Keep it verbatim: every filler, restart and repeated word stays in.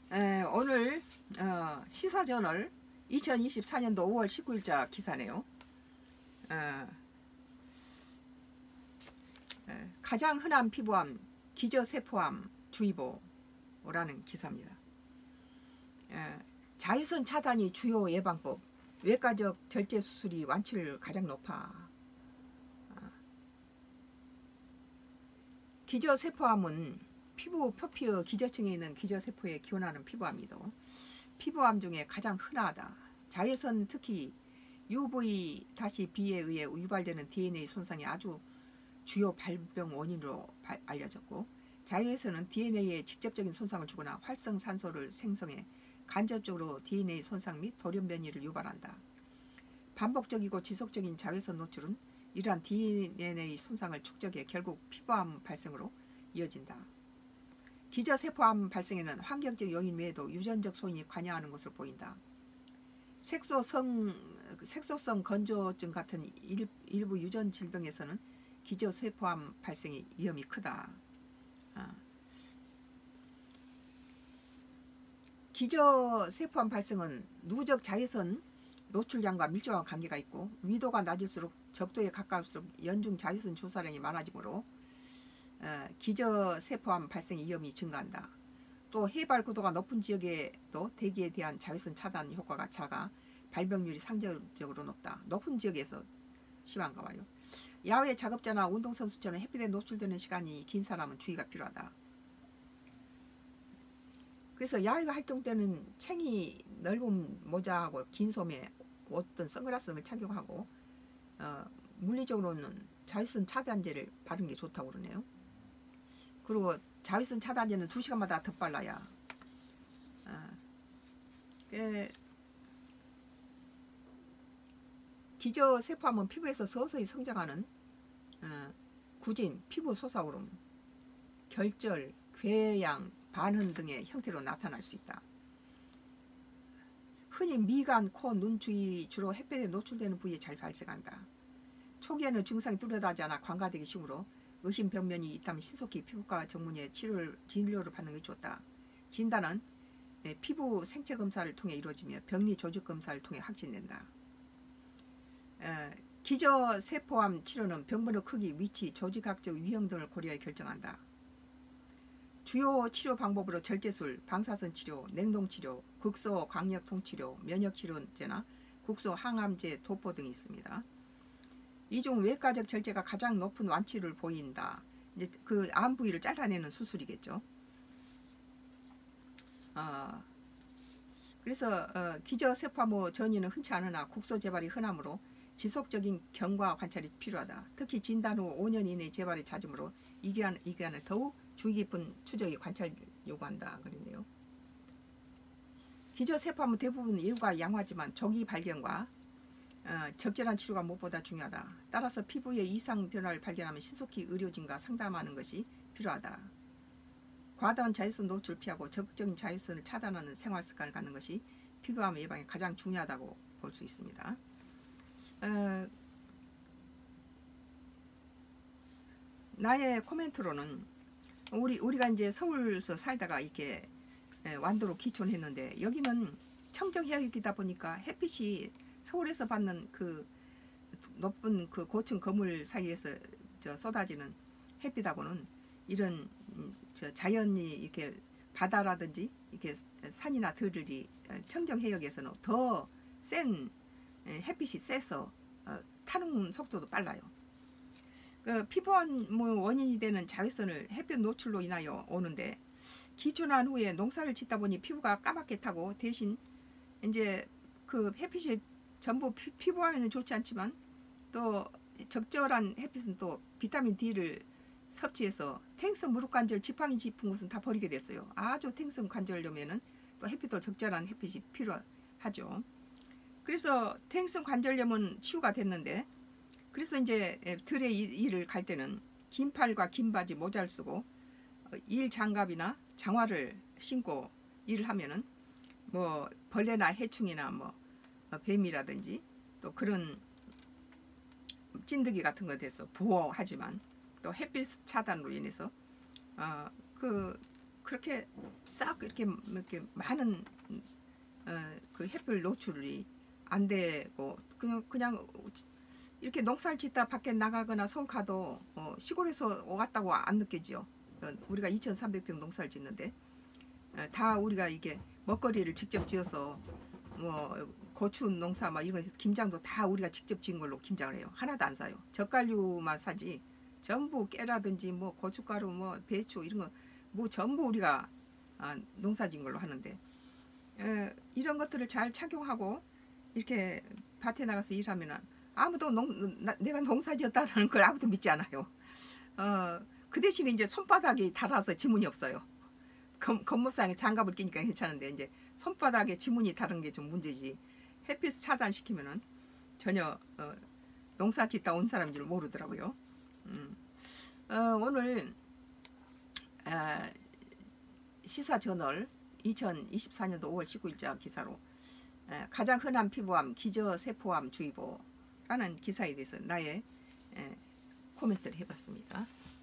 에, 오늘 어, 시사저널 이천이십사 년도 오월 십구일자 기사네요. 어, 에, 가장 흔한 피부암 기저세포암 주의보라는 기사입니다. 에, 자외선 차단이 주요 예방법, 외과적 절제 수술이 완치율 가장 높아. 어, 기저세포암은 피부 표피의 기저층에 있는 기저세포에 기원하는 피부암이도 피부암 중에 가장 흔하다. 자외선 특히 유브이비에 의해 유발되는 디엔에이 손상이 아주 주요 발병 원인으로 바, 알려졌고, 자외선은 디엔에이에 직접적인 손상을 주거나 활성산소를 생성해 간접적으로 디엔에이 손상 및 돌연변이를 유발한다. 반복적이고 지속적인 자외선 노출은 이러한 디엔에이 손상을 축적해 결국 피부암 발생으로 이어진다. 기저세포암 발생에는 환경적 요인 외에도 유전적 소인이 관여하는 것으로 보인다. 색소성, 색소성 건조증 같은 일, 일부 유전 질병에서는 기저세포암 발생의 위험이 크다. 아. 기저세포암 발생은 누적 자외선 노출량과 밀접한 관계가 있고, 위도가 낮을수록 적도에 가까울수록 연중 자외선 조사량이 많아지므로 어, 기저세포암 발생 위험이 증가한다. 또 해발 고도가 높은 지역에도 대기에 대한 자외선 차단 효과가 작아 발병률이 상대적으로 높다. 높은 지역에서 심한가 봐요. 야외 작업자나 운동선수처럼 햇빛에 노출되는 시간이 긴 사람은 주의가 필요하다. 그래서 야외 활동 때는 챙이 넓은 모자하고 긴 소매, 어떤 선글라스를 착용하고 어, 물리적으로는 자외선 차단제를 바르는 게 좋다고 그러네요. 그리고 자외선 차단제는 두 시간마다 덧발라야. 어, 그, 기저세포암은 피부에서 서서히 성장하는 어, 구진, 피부 솟아오름, 결절, 궤양, 반흔 등의 형태로 나타날 수 있다. 흔히 미간, 코, 눈 주위 주로 햇볕에 노출되는 부위에 잘 발생한다. 초기에는 증상이 뚜렷하지 않아 관가되기 쉬우므로 의심 병면이 있다면 신속히 피부과 전문의의 치료를, 진료를 받는 것이 좋다. 진단은 피부 생체 검사를 통해 이루어지며 병리 조직 검사를 통해 확진된다. 에, 기저세포암 치료는 병문의 크기, 위치, 조직학적 유형 등을 고려해 결정한다. 주요 치료 방법으로 절제술, 방사선 치료, 냉동치료, 극소 광역통치료, 면역치료제나 국소 항암제, 도포 등이 있습니다. 이 중 외과적 절제가 가장 높은 완치를 보인다. 이제 그 암 부위를 잘라내는 수술이겠죠. 어, 그래서 어, 기저세포암 전이는 흔치 않으나 국소 재발이 흔하므로 지속적인 경과 관찰이 필요하다. 특히 진단 후 오 년 이내 재발이 잦으므로 이 기간, 이 기간에 더욱 주의 깊은 추적이 관찰 요구한다. 그랬네요. 기저세포암은 대부분 예후가 양호하지만 조기 발견과 어, 적절한 치료가 무엇보다 중요하다. 따라서 피부의 이상 변화를 발견하면 신속히 의료진과 상담하는 것이 필요하다. 과다한 자외선 노출을 피하고 적극적인 자외선을 차단하는 생활 습관을 갖는 것이 피부암 예방에 가장 중요하다고 볼 수 있습니다. 어, 나의 코멘트로는 우리, 우리가 이제 서울서 살다가 이렇게 완도로 기촌했는데, 여기는 청정해역이다 보니까 햇빛이 서울에서 받는 그 높은 그 고층 건물 사이에서 저 쏟아지는 햇빛하고는 이런 저 자연이 이렇게 바다라든지 이렇게 산이나 들이 청정해역에서는 더 센 햇빛이 세서 타는 속도도 빨라요. 그 피부암 원인이 되는 자외선을 햇볕 노출로 인하여 오는데, 기준한 후에 농사를 짓다 보니 피부가 까맣게 타고, 대신 이제 그 햇빛이 전부 피, 피부암에는 좋지 않지만 또 적절한 햇빛은 또 비타민 D를 섭취해서 퇴행성 무릎관절 지팡이 짚은 곳은 다 버리게 됐어요. 아주 퇴행성 관절염에는 또 햇빛도 적절한 햇빛이 필요하죠. 그래서 퇴행성 관절염은 치유가 됐는데, 그래서 이제 들에 일을 갈 때는 긴 팔과 긴 바지 모자를 쓰고 일 장갑이나 장화를 신고 일을 하면은 뭐 벌레나 해충이나 뭐 뱀이라든지 또 그런 찐득이 같은 것에 대해서 보호하지만 또 햇빛 차단으로 인해서 어, 그 그렇게 싹 이렇게 이렇게 많은 어, 그 햇빛 노출이 안 되고 그냥 그냥 이렇게 농사를 짓다 밖에 나가거나 서울 가도 어, 시골에서 왔다고 안 느껴지요. 어, 우리가 이천삼백 평 농사를 짓는데 어, 다 우리가 이게 먹거리를 직접 지어서 뭐 고추 농사 막 이런 거 김장도 다 우리가 직접 지은 걸로 김장을 해요. 하나도 안 사요. 젓갈류만 사지 전부 깨라든지 뭐 고춧가루 뭐 배추 이런 거 뭐 전부 우리가 아, 농사 지은 걸로 하는데 에, 이런 것들을 잘 착용하고 이렇게 밭에 나가서 일하면은 아무도 농, 나, 내가 농사 지었다는 걸 아무도 믿지 않아요. 어, 그 대신에 이제 손바닥이 닳아서 지문이 없어요. 겉, 겉모상에 장갑을 끼니까 괜찮은데 이제 손바닥에 지문이 다른 게 좀 문제지. 햇빛 차단시키면은 전혀 어, 농사 짓다 온 사람인 줄 모르더라고요. 음. 어, 오늘 아, 시사저널 이천이십사 년도 오월 십구일자 기사로 에, 가장 흔한 피부암 기저세포암 주의보라는 기사에 대해서 나의 에, 코멘트를 해봤습니다.